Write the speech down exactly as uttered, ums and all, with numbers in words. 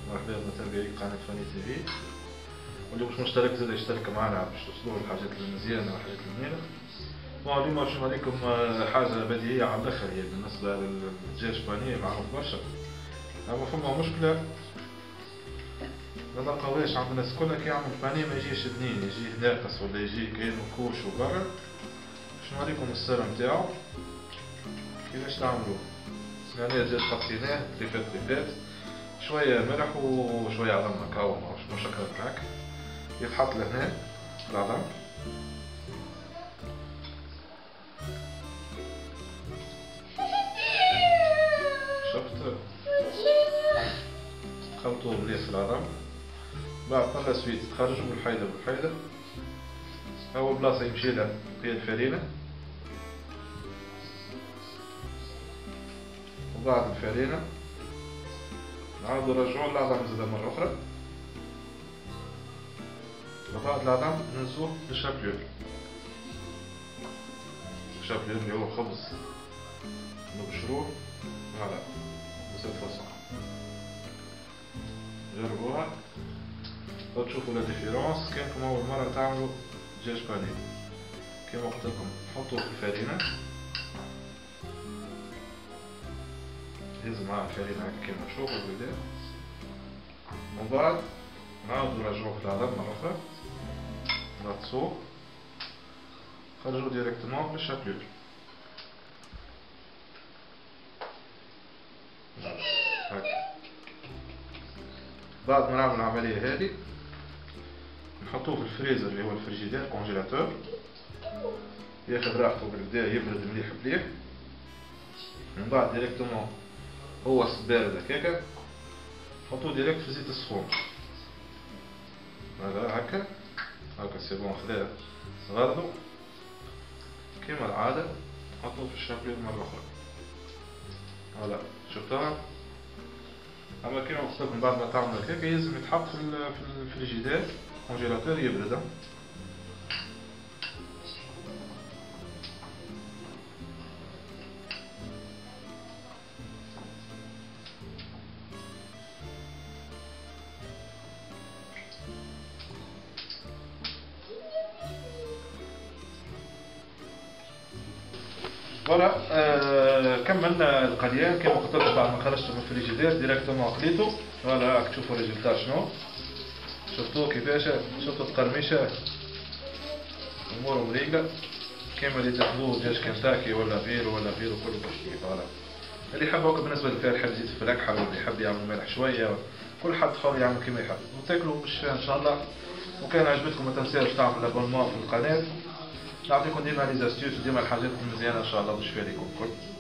مرحبا بمتابعي قناة فاني تي في. واللي مش مشترك زاد يشترك معنا باش توصلوه الحاجات المزيانة والحاجات المهمة. بون اليوم نشوف عليكم حاجة بديهية على الآخر هي بالنسبة للدجاج بانيه معروف برشا. أما فما مشكلة ما نلقاوهاش عند الناس كلها كي يعمل بانيه ما يجيش بنين، يجيه ناقص ولا يجي كأنه كوش وبرا. باش نوريكم السر نتاعو كيفاش تعملوه. يعني الدجاج قصيناه تريفات تريفات، شوية ملح وشوية عظم كاو مش هكا هكا، يتحط لهنا العظم. شفت تخلطوه مليح في العظم، بعد قلة سويت تخرجوا بالحيلة بالحيلة. أول بلاصة يمشي لها هي الفرينة، وبعد الفرينة نعاودو نرجعو العظم زادا مرة أخرى، وبعد العظم ننزلوه للشابيور. الشابيور اللي هو خبز نبشروه فوالا بهذه الفاصون. جربوها وتشوفوا لا ديفيرونس. كانكم أول مرة تعملوا دجاج بانيه كيما قلت لكم حطوه في الفرينة، يهز معاه الفرينة هكا كيما تشوفوا بالله، ومن بعد نعاودو نرجعوه في العظم مرة أخرى، نغطسوه خرجوه ديريكتومون للشابيور. هكا بعد ما نعمل العملية هذه نحطوه في الفريزر اللي هو الفريجيدير كونجيلاتور، ياخد راحته بالكدا يبرد مليح مليح. من بعد ديريكتومون هو بارد هكاكا نحطوه ديريكت في زيت السخون. هذا هكا هكا سي بون خدا غرضو كيما العادة نحطوه في الشابيور مرة أخرى. فوالا شفتوها. أما كيما قلت لكم بعد ما تعملوا هكاكا يلزم يتحط في الفريجيدير كونجيلاتور يبرد. فوالا آه كملنا القليان كيما قلت لكم. بعد ما خرجته من الفريجيدير ديريكتومون قليته. فوالا راك تشوفوا الريزلتا شنو شفتوه كيفاش، شفتوا التقرميشه اموره مريقله كيما اللي تاخذوه دجاج كنتاكي ولا فيرو ولا فيرو كله باش. فوالا اللي يحب هكا بالنسبه للفير يحب يزيد في الركحه، واللي يحب يعمل ملح شويه، كل حد حر يعمل كيما يحب وتاكلوا بالشفاء ان شاء الله. وكان عجبتكم ما تنساوش تعملوا ابونمون في القناه. نعطيكم ديما لي زاستيوس وديما الحاجات المزيانه ان شاء الله بالشفاء ليكم الكل.